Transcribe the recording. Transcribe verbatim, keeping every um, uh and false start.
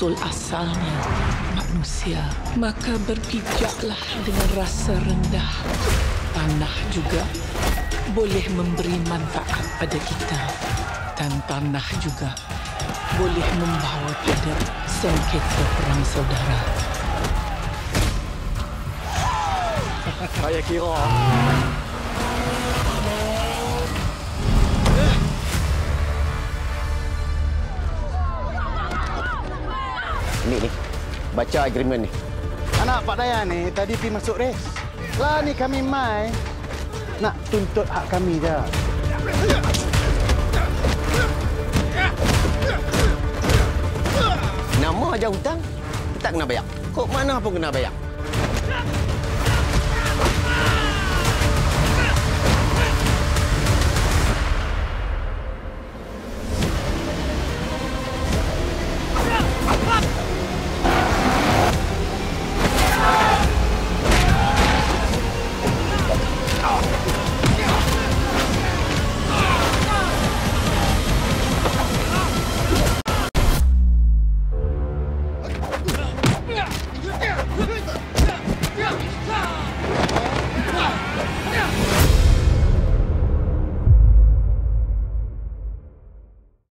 usul asalnya manusia, maka berpijaklah dengan rasa rendah. Tanah juga boleh memberi manfaat pada kita, dan tanah juga boleh membawa pada sengketa perang saudara. Saya kira Ni ni, baca agreement ni. Anak Pak Dayan ni tadi pergi masuk res. Lah ni kami mai nak tuntut hak kami je. Nama aja hutang, tak kena bayar. Kok mana pun kena bayar.